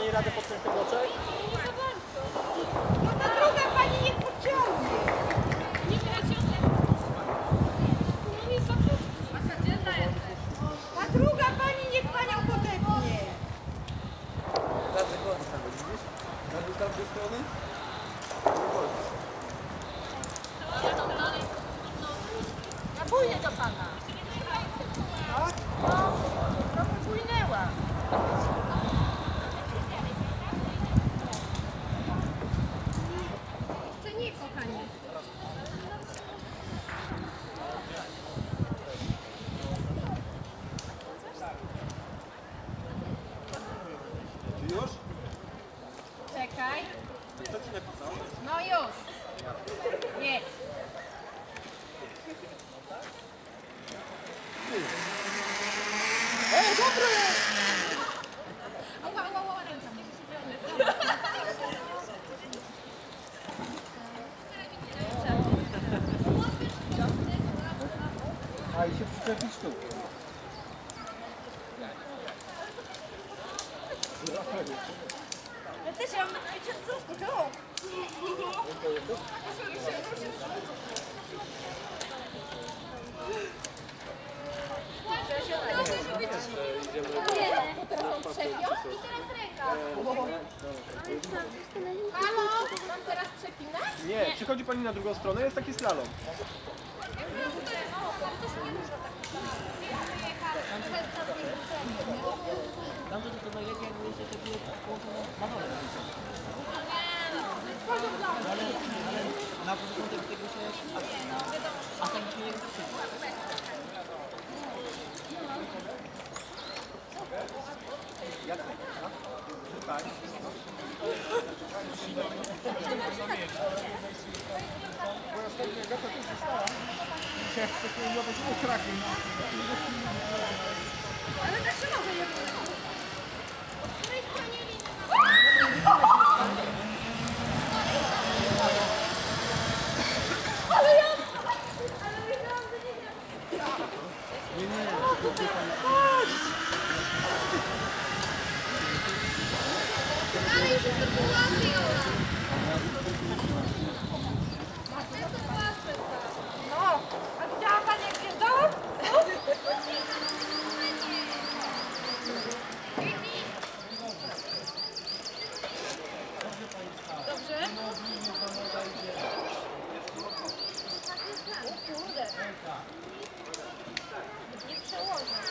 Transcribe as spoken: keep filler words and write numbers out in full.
Pani radę podpiąć ten boczek? No ta druga pani nie podciągnie. Nie wyraciągnę. No nie zawsze. Wasza dzielna jesteś. Ta druga pani niech panią podepnie. Dlaczego? Widzisz? Na tamtej strony? Ja pójdę do pana. Tak? No, trochę płynęła. Jeszcze nie, kochanie. Czy już? Czekaj. Co ci napisał? No już. Nie. Ej, dobre! Ała, ała, ała, ręka. A i się przyczepić tu. Ja też mam na ciężarówkę, to. Halo? Mam teraz przepinać? Nie, przychodzi pani na drugą stronę, jest taki slalom. Tam to, to najlepiej jakby jeszcze te były połączone na dole. Ale, ale na początek tego się a tak się nie wystarczy. Tak. Bo następnie gata też została. Dzisiaj chcę nowe kraki. Ale tak się może je po której stronie linii? Ale ja... Ale myślałam, że nie wiem. Nie, nie, nie. Ale już jest to połapie, Ola. No, a widziała pani jak jeżdżała? Dobrze? O kurde. Nie przełożę.